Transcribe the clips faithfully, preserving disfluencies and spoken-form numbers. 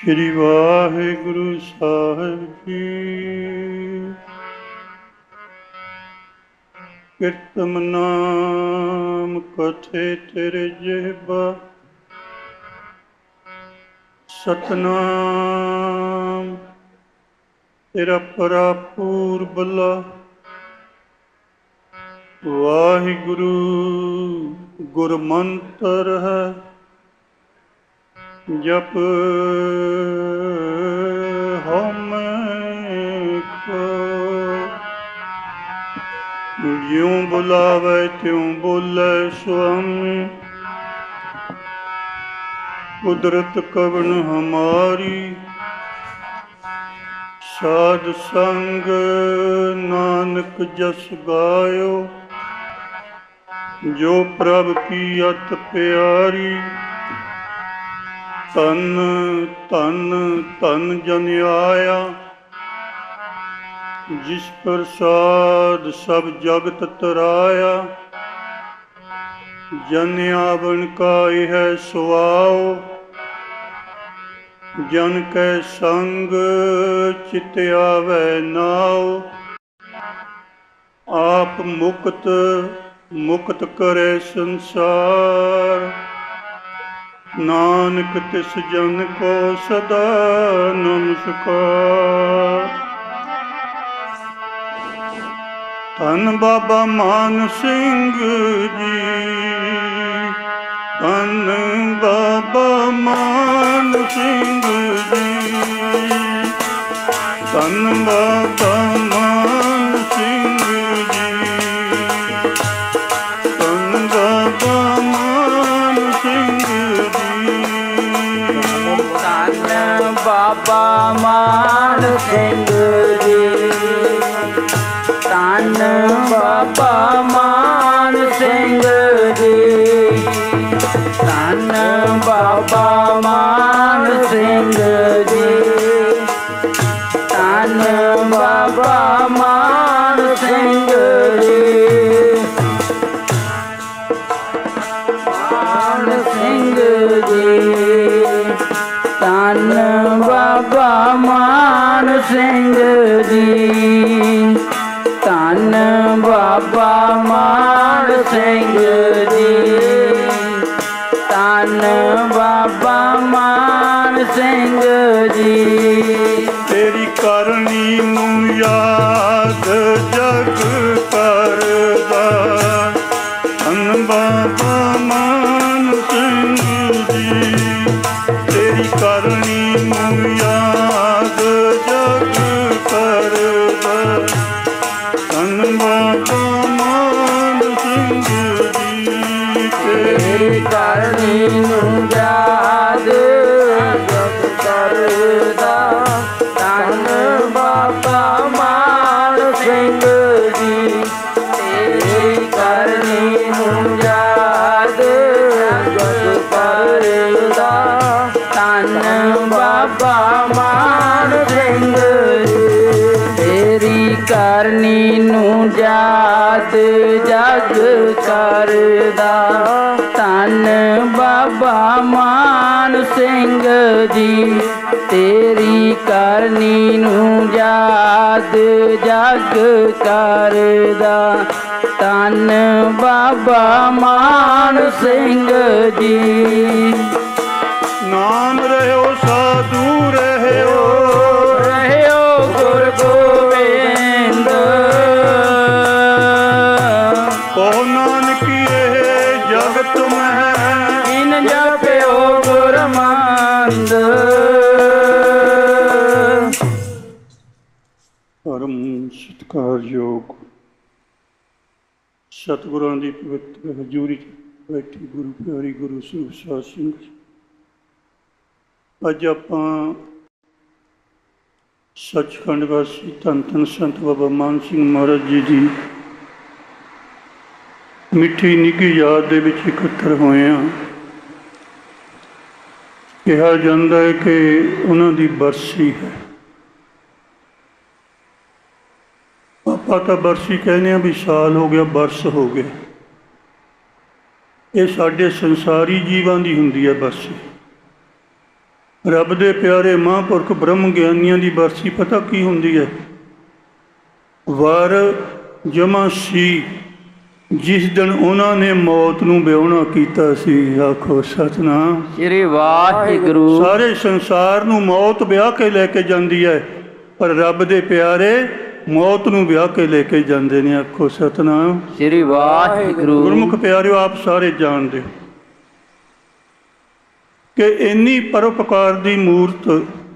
श्री वाहिगुरु साहिब जी। कीर्तन नाम कथे तेरे जेबा, सतनाम तेरा परापूर बला। वाहिगुरु गुरमंत्र है, जप हम को। ज्यों बुलावे त्यों बोले स्वामी, कुदरत कवन हमारी। साध संग नानक जस गायो, जो प्रभ की अत प्यारी। तन तन तन जन आया, जिस प्रसाद सब जगत तराया। जन आवन का यह सुआओ, जन कै संग चित आवे नाओ। आप मुक्त मुक्त करे संसार, नानक तिस जन को सदा नमस्कार। धन बाबा मान सिंह जी, धन बाबा मान सिंह जी। धन बाबा मान सिंह जी, धन बाबा मान सिंह जी। धन बाबा मान सिंह जी, धन बाबा मान सिंह जी। धन बाबा मान सिंह जी, धन बाबा मान सिंह जी। मान सिंह जी, धन बाबा मान सिंह जी। धन बाबा मान सिंह जी, धन बाबा मान सिंह जी। तेरी करनी नू याद जग करदा, धन बाबा मान सिंह जी। तेरी करनी नू याद जग करदा, धन बाबा मान सिंह जी। तेरी करनी नू याद जग करदा, धन बाबा मान सिंह जी। तेरी करनी नू याद जग करदा, धन बाबा मान सिंह जी। तेरी करनी नू याद जग करदा, धन बाबा मान सिंह जी। तेरी करनी नू याद जग करदा, धन बाबा मान सिंह जी। नाम रहो साधु रहो, रहो गुर गोविंद। ओ नानकिए जगत में इन जप्यो गुरमंद। परम सत्कारयोग सतगुਰਾਂ ਦੀ ਪਵਿੱਤਰ ਹਜ਼ੂਰੀ 'ਚ ਬੈਠੀ ਗੁਰੂ ਪਿਆਰੀ ਗੁਰੂ ਸਰੂਪ ਸਾਧ ਸਿੰਘ ਜੀ। ਅੱਜ ਆਪਾਂ ਸੱਚਖੰਡ ਵਾਸੀ ਧੰਨ ਧੰਨ ਸੰਤ ਬਾਬਾ ਮਾਨ ਸਿੰਘ ਮਹਾਰਾਜ ਜੀ ਦੀ ਮਿੱਠੀ ਨਿੱਘੀ ਯਾਦ ਦੇ ਵਿੱਚ ਇਕੱਤਰ ਹੋਏ ਹਾਂ। ਕਿਹਾ ਜਾਂਦਾ ਹੈ ਕਿ ਉਹਨਾਂ ਦੀ ਬਰਸੀ ਹੈ। ਆਪਾਂ ਤਾਂ ਬਰਸੀ ਕਹਿੰਦੇ ਹਾਂ ਵੀ ਸਾਲ ਹੋ ਗਿਆ, ਬਰਸ ਹੋ ਗਏ। ਇਹ ਸਾਡੇ ਸੰਸਾਰੀ ਜੀਵਾਂ ਦੀ ਹੁੰਦੀ ਹੈ ਬਰਸੀ। ਰੱਬ ਦੇ ਪਿਆਰੇ ਮਹਾਂਪੁਰਖ ਬ੍ਰਹਮ ਗਿਆਨੀਆਂ ਦੀ ਬਰਸੀ ਪਤਾ ਕੀ ਹੁੰਦੀ ਹੈ? ਵਾਰ ਜਮਾ ਸੀ ਜਿਸ ਦਿਨ ਉਹਨਾਂ ਨੇ ਮੌਤ ਨੂੰ ਵਿਆਹੁਣਾ ਕੀਤਾ ਸੀ। ਆਖੋ ਸਤਿਨਾਮ ਸ੍ਰੀ ਵਾਹਿਗੁਰੂ। ਸਾਰੇ ਸੰਸਾਰ ਨੂੰ ਮੌਤ ਵਿਆਹ ਕੇ ਲੈ ਕੇ ਜਾਂਦੀ ਹੈ, ਪਰ ਰੱਬ ਦੇ ਪਿਆਰੇ ਮੌਤ ਨੂੰ ਵਿਆਹ ਕੇ ਲੈ ਕੇ ਜਾਂਦੇ ਨੇ। ਆਖੋ ਸਤਿਨਾਮ ਸ੍ਰੀ ਵਾਹਿਗੁਰੂ। ਗੁਰਮੁਖ ਪਿਆਰਿਓ, ਆਪ ਸਾਰੇ ਜਾਣਦੇ ਹੋ ਕਿ ਇੰਨੀ ਪਰਉਪਕਾਰ ਦੀ ਮੂਰਤ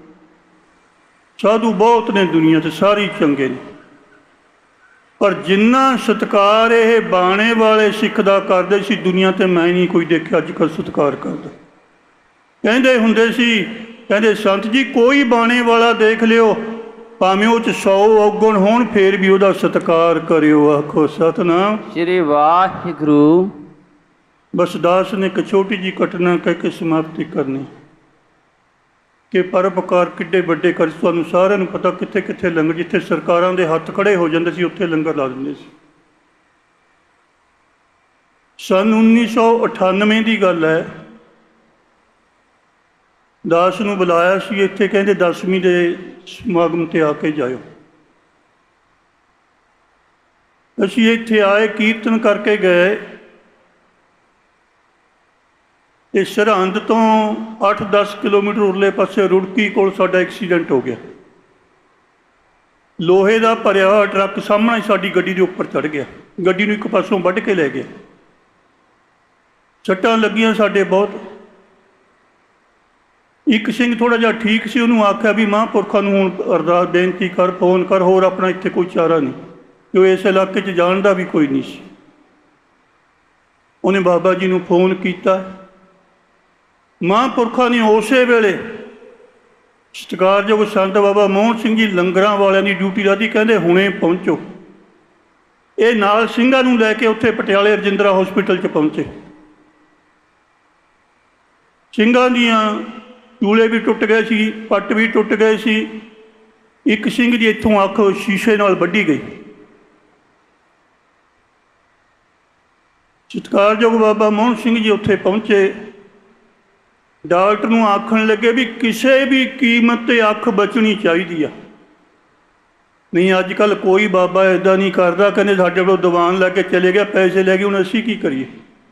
ਸਾਧੂ ਬਹੁਤ ਨੇ ਦੁਨੀਆ 'ਤੇ, ਸਾਰੇ ਚੰਗੇ ਨੇ, ਪਰ ਜਿੰਨਾ ਸਤਿਕਾਰ ਇਹ ਬਾਣੇ ਵਾਲੇ ਸਿੱਖ ਦਾ ਕਰਦੇ ਸੀ ਦੁਨੀਆ 'ਤੇ ਮੈਂ ਨਹੀਂ ਕੋਈ ਦੇਖਿਆ ਅੱਜ ਕੱਲ੍ਹ ਸਤਿਕਾਰ ਕਰਦਾ। ਕਹਿੰਦੇ ਹੁੰਦੇ ਸੀ, ਕਹਿੰਦੇ ਸੰਤ ਜੀ ਕੋਈ ਬਾਣੇ ਵਾਲਾ ਦੇਖ ਲਿਓ, ਭਾਵੇਂ ਉਹ 'ਚ ਸੌ ਔਗਣ ਹੋਣ ਫੇਰ ਵੀ ਉਹਦਾ ਸਤਿਕਾਰ ਕਰਿਓ। ਆਖੋ ਸਤਿਨਾਮ ਸ੍ਰੀ ਵਾਹਿਗੁਰੂ। ਬਸ ਦਾਸ ਨੇ ਇੱਕ ਛੋਟੀ ਜਿਹੀ ਘਟਨਾ ਕਹਿ ਕੇ ਸਮਾਪਤੀ ਕਰਨੀ ਕਿ ਪਰਉਪਕਾਰ ਕਿੱਡੇ ਵੱਡੇ ਕਰ। ਤੁਹਾਨੂੰ ਸਾਰਿਆਂ ਨੂੰ ਪਤਾ ਕਿੱਥੇ ਕਿੱਥੇ ਲੰਗਰ, ਜਿੱਥੇ ਸਰਕਾਰਾਂ ਦੇ ਹੱਥ ਖੜੇ ਹੋ ਜਾਂਦੇ ਸੀ ਉੱਥੇ ਲੰਗਰ ਲਾ ਦਿੰਦੇ ਸੀ। ਸੰਨ ਉੱਨੀ ਸੌ ਅਠਾਨਵੇਂ ਦੀ ਗੱਲ ਹੈ, ਦਾਸ ਨੂੰ ਬੁਲਾਇਆ ਸੀ ਇੱਥੇ, ਕਹਿੰਦੇ ਦਸਵੀਂ ਦੇ ਸਮਾਗਮ 'ਤੇ ਆ ਕੇ ਜਾਇਓ। ਅਸੀਂ ਇੱਥੇ ਆਏ, ਕੀਰਤਨ ਕਰਕੇ ਗਏ ਤੇ ਸਰਹੰਦ ਤੋਂ ਅੱਠ ਦਸ ਕਿਲੋਮੀਟਰ ਉਰਲੇ ਪਾਸੇ ਰੁੜਕੀ ਕੋਲ ਸਾਡਾ ਐਕਸੀਡੈਂਟ ਹੋ ਗਿਆ। ਲੋਹੇ ਦਾ ਭਰਿਆ ਹੋਇਆ ਟਰੱਕ ਸਾਹਮਣੇ ਸਾਡੀ ਗੱਡੀ ਦੇ ਉੱਪਰ ਚੜ੍ਹ ਗਿਆ, ਗੱਡੀ ਨੂੰ ਇੱਕ ਪਾਸੋਂ ਵੱਢ ਕੇ ਲੈ ਗਿਆ। ਸੱਟਾਂ ਲੱਗੀਆਂ ਸਾਡੇ ਬਹੁਤ। ਇੱਕ ਸਿੰਘ ਥੋੜ੍ਹਾ ਜਿਹਾ ਠੀਕ ਸੀ, ਉਹਨੂੰ ਆਖਿਆ ਵੀ ਮਹਾਂਪੁਰਖਾਂ ਨੂੰ ਹੁਣ ਅਰਦਾਸ ਬੇਨਤੀ ਕਰ, ਫੋਨ ਕਰ, ਹੋਰ ਆਪਣਾ ਇੱਥੇ ਕੋਈ ਚਾਰਾ ਨਹੀਂ, ਕਿਉਂ ਇਸ ਇਲਾਕੇ 'ਚ ਜਾਣਦਾ ਵੀ ਕੋਈ ਨਹੀਂ ਸੀ। ਉਹਨੇ ਬਾਬਾ ਜੀ ਨੂੰ ਫੋਨ ਕੀਤਾ। ਮਹਾਂਪੁਰਖਾਂ ਨੇ ਉਸੇ ਵੇਲੇ ਸਤਿਕਾਰਯੋਗ ਸੰਤ ਬਾਬਾ ਮੋਹਨ ਸਿੰਘ ਜੀ ਲੰਗਰਾਂ ਵਾਲਿਆਂ ਦੀ ਡਿਊਟੀ ਲਾਤੀ, ਕਹਿੰਦੇ ਹੁਣੇ ਪਹੁੰਚੋ। ਇਹ ਨਾਲ ਸਿੰਘਾਂ ਨੂੰ ਲੈ ਕੇ ਉੱਥੇ ਪਟਿਆਲੇ ਰਜਿੰਦਰਾ ਹੌਸਪੀਟਲ 'ਚ ਪਹੁੰਚੇ। ਸਿੰਘਾਂ ਦੀਆਂ ਚੂਲੇ ਵੀ ਟੁੱਟ ਗਏ ਸੀ, ਪੱਟ ਵੀ ਟੁੱਟ ਗਏ ਸੀ। ਇੱਕ ਸਿੰਘ ਦੀ ਇੱਥੋਂ ਅੱਖ ਸ਼ੀਸ਼ੇ ਨਾਲ ਵੱਢੀ ਗਈ। ਸਤਿਕਾਰਯੋਗ ਬਾਬਾ ਮੋਹਨ ਸਿੰਘ ਜੀ ਉੱਥੇ ਪਹੁੰਚੇ। ਡਾਕਟਰ ਨੂੰ ਆਖਣ ਲੱਗੇ ਵੀ ਕਿਸੇ ਵੀ ਕੀਮਤ 'ਤੇ ਅੱਖ ਬਚਣੀ ਚਾਹੀਦੀ ਆ, ਨਹੀਂ ਅੱਜ ਕੱਲ੍ਹ ਕੋਈ ਬਾਬਾ ਇੱਦਾਂ ਨਹੀਂ ਕਰਦਾ। ਕਹਿੰਦੇ ਸਾਡੇ ਕੋਲ ਦੀਵਾਨ ਲੈ ਕੇ ਚਲੇ ਗਿਆ, ਪੈਸੇ ਲੈ ਗਏ, ਹੁਣ ਅਸੀਂ ਕੀ ਕਰੀਏ।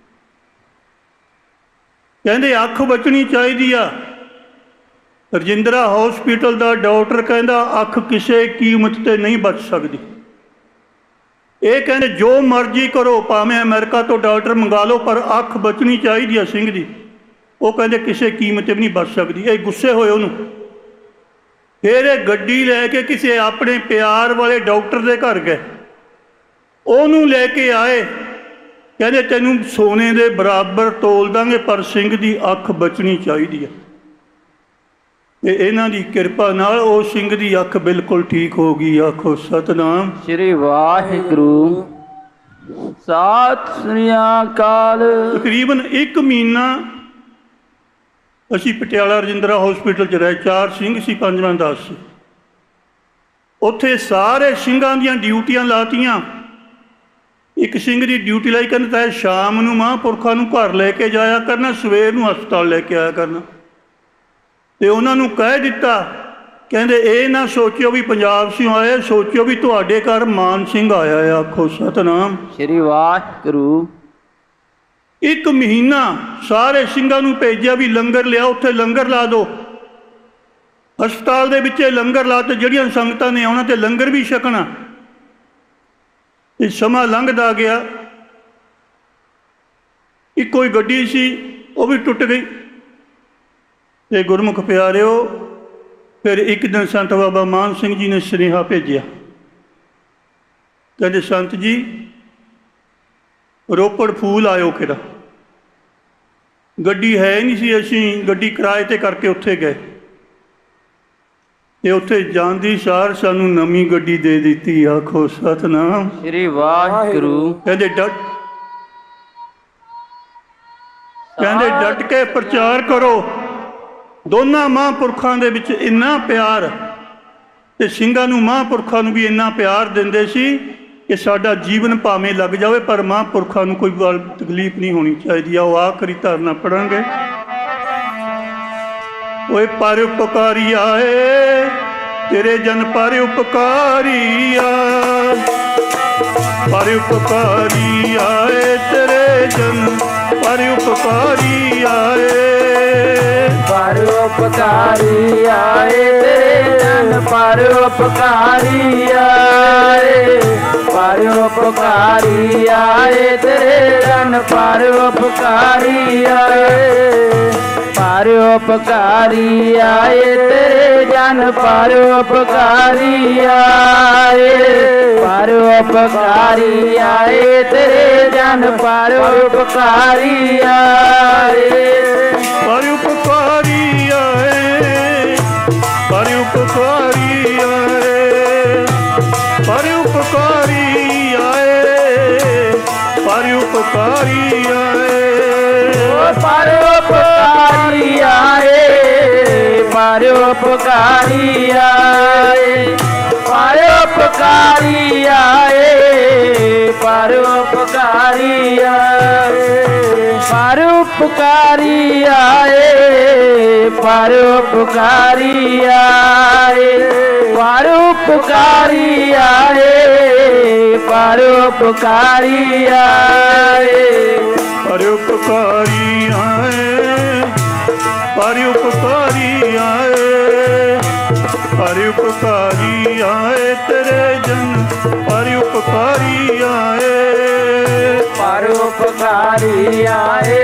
ਕਹਿੰਦੇ ਅੱਖ ਬਚਣੀ ਚਾਹੀਦੀ ਆ। ਰਜਿੰਦਰਾ ਹੌਸਪੀਟਲ ਦਾ ਡਾਕਟਰ ਕਹਿੰਦਾ ਅੱਖ ਕਿਸੇ ਕੀਮਤ 'ਤੇ ਨਹੀਂ ਬਚ ਸਕਦੀ। ਇਹ ਕਹਿੰਦੇ ਜੋ ਮਰਜ਼ੀ ਕਰੋ, ਭਾਵੇਂ ਅਮਰੀਕਾ ਤੋਂ ਡਾਕਟਰ ਮੰਗਾ ਲਓ, ਪਰ ਅੱਖ ਬਚਣੀ ਚਾਹੀਦੀ ਆ ਸਿੰਘ ਦੀ। ਉਹ ਕਹਿੰਦੇ ਕਿਸੇ ਕੀਮਤ 'ਤੇ ਵੀ ਨਹੀਂ ਬਚ ਸਕਦੀ। ਇਹ ਗੁੱਸੇ ਹੋਏ ਉਹਨੂੰ। ਫਿਰ ਇਹ ਗੱਡੀ ਲੈ ਕੇ ਕਿਸੇ ਆਪਣੇ ਪਿਆਰ ਵਾਲੇ ਡਾਕਟਰ ਦੇ ਘਰ ਗਏ, ਉਹਨੂੰ ਲੈ ਕੇ ਆਏ। ਕਹਿੰਦੇ ਤੈਨੂੰ ਸੋਨੇ ਦੇ ਬਰਾਬਰ ਤੋਲ ਦਾਂਗੇ, ਪਰ ਸਿੰਘ ਦੀ ਅੱਖ ਬਚਣੀ ਚਾਹੀਦੀ ਆ। ਤੇ ਇਹਨਾਂ ਦੀ ਕਿਰਪਾ ਨਾਲ ਉਹ ਸਿੰਘ ਦੀ ਅੱਖ ਬਿਲਕੁਲ ਠੀਕ ਹੋ ਗਈ। ਆਖੋ ਸਤਿਨਾਮ ਸ੍ਰੀ ਵਾਹਿਗੁਰੂ। ਸਤਿ ਸ੍ਰੀ ਅਕਾਲ। ਤਕਰੀਬਨ ਇੱਕ ਮਹੀਨਾ ਅਸੀਂ ਪਟਿਆਲਾ ਰਜਿੰਦਰਾ ਹੌਸਪੀਟਲ 'ਚ ਰਹੇ। ਚਾਰ ਸਿੰਘ ਸੀ, ਪੰਜਵਾਂ ਦਾਸ ਸੀ। ਉੱਥੇ ਸਾਰੇ ਸਿੰਘਾਂ ਦੀਆਂ ਡਿਊਟੀਆਂ ਲਾਤੀਆਂ। ਇੱਕ ਸਿੰਘ ਦੀ ਡਿਊਟੀ ਲਾਈ, ਕਹਿੰਦਾ ਤਾਂ ਸ਼ਾਮ ਨੂੰ ਮਹਾਂਪੁਰਖਾਂ ਨੂੰ ਘਰ ਲੈ ਕੇ ਜਾਇਆ ਕਰਨਾ, ਸਵੇਰ ਨੂੰ ਹਸਪਤਾਲ ਲੈ ਕੇ ਆਇਆ ਕਰਨਾ। ਤੇ ਉਹਨਾਂ ਨੂੰ ਕਹਿ ਦਿੱਤਾ, ਕਹਿੰਦੇ ਇਹ ਨਾ ਸੋਚਿਓ ਵੀ ਪੰਜਾਬ ਸਿੰਘ ਆਏ, ਸੋਚਿਓ ਵੀ ਤੁਹਾਡੇ ਘਰ ਮਾਨ ਸਿੰਘ ਆਇਆ ਆ। ਆਖੋ ਸਤਿਨਾਮ ਸ੍ਰੀ ਵਾਹਿਗੁਰੂ। ਇੱਕ ਮਹੀਨਾ ਸਾਰੇ ਸਿੰਘਾਂ ਨੂੰ ਭੇਜਿਆ ਵੀ ਲੰਗਰ ਲਿਆਓ, ਉੱਥੇ ਲੰਗਰ ਲਾ ਦਿਓ। ਹਸਪਤਾਲ ਦੇ ਵਿੱਚ ਲੰਗਰ ਲਾ ਤੇ ਜਿਹੜੀਆਂ ਸੰਗਤਾਂ ਨੇ ਆਉਣਾ ਤੇ ਲੰਗਰ ਵੀ ਛਕਣਾ। ਇਹ ਸਮਾਂ ਲੰਘਦਾ ਗਿਆ। ਇੱਕੋ ਹੀ ਗੱਡੀ ਸੀ, ਉਹ ਵੀ ਟੁੱਟ ਗਈ। ਤੇ ਗੁਰਮੁਖ ਪਿਆਰਿਓ, ਫਿਰ ਇੱਕ ਦਿਨ ਸੰਤ ਬਾਬਾ ਮਾਨ ਸਿੰਘ ਜੀ ਨੇ ਸੁਨੇਹਾ ਭੇਜਿਆ। ਕਹਿੰਦੇ ਸੰਤ ਜੀ ਰੋਪੜ ਫੂਲ ਆਇਓ ਕਿਹੜਾ। ਗੱਡੀ ਹੈ ਨਹੀਂ ਸੀ, ਅਸੀਂ ਗੱਡੀ ਕਿਰਾਏ 'ਤੇ ਕਰਕੇ ਉੱਥੇ ਗਏ ਤੇ ਉੱਥੇ ਜਾਂਦੀ ਸਾਰ ਸਾਨੂੰ ਨਵੀਂ ਗੱਡੀ ਦੇ ਦਿੱਤੀ। ਆਖੋ ਸਤਿਨਾਮ ਸ੍ਰੀ ਵਾਹਿਗੁਰੂ। ਕਹਿੰਦੇ ਡਟ ਕਹਿੰਦੇ ਡਟ ਕੇ ਪ੍ਰਚਾਰ ਕਰੋ। ਦੋਨਾਂ ਮਹਾਂਪੁਰਖਾਂ ਦੇ ਵਿੱਚ ਇੰਨਾ ਪਿਆਰ, ਤੇ ਸਿੰਘਾਂ ਨੂੰ ਮਹਾਂਪੁਰਖਾਂ ਨੂੰ ਵੀ ਇੰਨਾ ਪਿਆਰ ਦਿੰਦੇ ਸੀ ਕਿ ਸਾਡਾ ਜੀਵਨ ਭਾਵੇਂ ਲੱਗ ਜਾਵੇ, ਪਰ ਮਹਾਂਪੁਰਖਾਂ ਨੂੰ ਕੋਈ ਤਕਲੀਫ ਨਹੀਂ ਹੋਣੀ ਚਾਹੀਦੀ। ਆਓ ਆਖਰੀ ਧਾਰਨਾ ਪੜਾਂਗੇ। ਓਏ ਪਰ ਉਪਕਾਰੀ ਆਏ ਤੇਰੇ ਜਨ ਪਰ ਉਪਕਾਰੀ ਆਏ, ਪਰ ਉਪਕਾਰੀ ਆਏ ਤੇਰੇ ਜਨ ਪਰ ਉਪਕਾਰੀ ਆਏ, ਪਰ ਉਪਕਾਰੀ ਆਏ ਤੇਰੇ ਜਨ ਪਰ ਉਪਕਾਰੀ ਆਏ, ਪਰ ਉਪਕਾਰੀ ਆਏ ਤੇਰੇ ਜਨ ਪਰ ਉਪਕਾਰੀ ਆਏ, ਪਰ ਉਪਕਾਰੀ ਆਏ ਤੇਰੇ ਜਨ ਪਰ ਉਪਕਾਰੀ ਆਏ, ਪਰ ਉਪਕਾਰੀ ਆਏ ਤੇਰੇ ਜਨ ਪਰ ਉਪਕਾਰੀ ਆਏ, ਪਰ ਉਪਕਾਰੀ ਆਏ, ਪਰ ਉਪਕਾਰੀ ਆਏ, ਪਰ ਉਪਕਾਰੀ ਆਏ, ਪਰ ਉਪਕਾਰੀ ਆਏ, ਪਰ ਉਪਕਾਰੀ ਆਏ, ਪਰ ਉਪਕਾਰੀ ਆਏ, ਪਰ ਉਪਕਾਰੀ ਆਏ, ਪਰ ਉਪਕਾਰੀ ਆਏ, ਪਰ ਉਪਕਾਰੀ ਆਏ, ਪਰ ਉਪਕਾਰੀ ਆਏ, ਪਰ ਉਪਕਾਰੀ ਆਏ, ਪਰ ਉਪਕਾਰੀ ਆਏ, ਪਰਉਪਕਾਰੀ ਆਏ, ਪਰਉਪਕਾਰੀ ਆਏ, ਪਰਉਪਕਾਰੀ ਆਏ ਤੇਰੇ ਜਨ ਪਰਉਪਕਾਰੀ ਆਏ, ਪਰਉਪਕਾਰੀ ਆਏ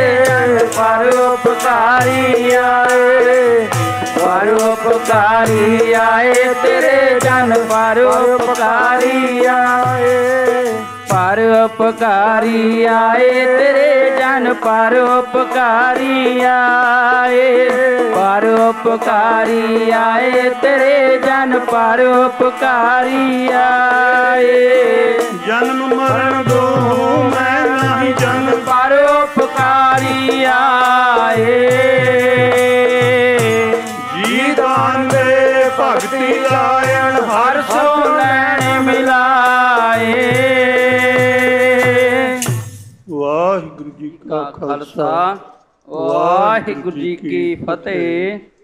ਪਰਉਪਕਾਰੀ ਆਏ, ਪਰਉਪਕਾਰੀ ਆਏ ਤੇਰੇ ਜਨ ਪਰਉਪਕਾਰੀ ਆਏ, ਪਰਉਪਕਾਰੀ ਆਏ ਤੇਰੇ ਜਨ ਪਰਉਪਕਾਰੀ ਆਏ, ਪਰਉਪਕਾਰੀ ਆਏ ਤੇਰੇ ਜਨ ਪਰਉਪਕਾਰੀ ਆਏ, ਜਨਮ ਮਰਨ ਦੋ ਮੈਂ ਨਹੀਂ ਜਨ ਪਰਉਪਕਾਰੀ ਆਏ, ਜੀ ਦਾਨ ਦੇ ਭਗਤੀ ਲਾਇਣ ਹਰ ਸੋ ਨੈਣ ਮਿਲਾਏ। ਵਾਹਿਗੁਰੂ ਜੀ ਕਾ ਖਾਲਸਾ ਵਾਹਿਗੁਰੂ ਜੀ ਕੀ ਫਤਿਹ।